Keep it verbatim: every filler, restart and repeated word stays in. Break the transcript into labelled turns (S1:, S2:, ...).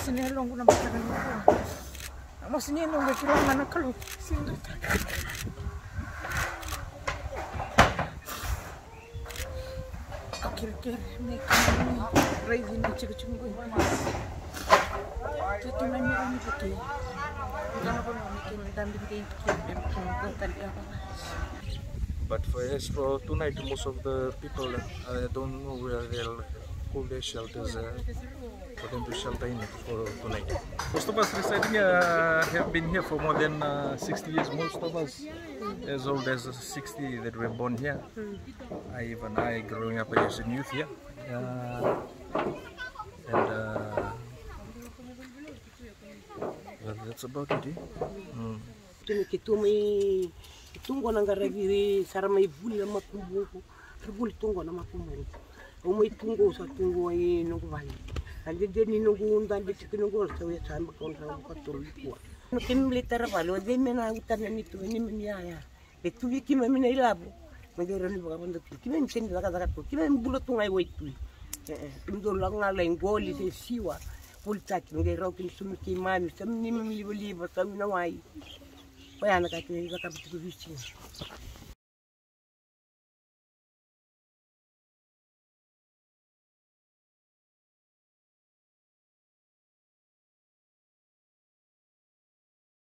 S1: sinelong ko na batagan mo. Amo sinelong ga kailangan na kalo. Sindot. Kira-kira may kami raising na chika-chungo. Ito na niya kami dito. Ito na po namin dami din
S2: But for as for tonight, most of the people uh, don't know where they'll hold their shelters uh, for them to shelter in for tonight. Most of us residing uh, have been here for more than uh, sixty years. Most of us as old as sixty that were born here. I even I growing up as a youth here. Uh, and uh, well, that's about it. Eh? Mm.
S3: Tungo na ngaraviri sara mai vuli na makumbu vuli tungo na makumbu o mai tungo sa tungo ai no vai ande de ni no gunda ande tiki no gol sa ya samba kon sa ko tulu ko no kimle tara valo de mena utana ni tu ni ni ya e tu vi ki me nei labo me de roni ba bando ki me ntende daga daga ko ki me bulo tunga ai wai tu eh ndo la nga la ngoli se siwa pulta ki ngai ro ki sumi ki mami sam ni me li li ba sam na wai Poi hanno capito che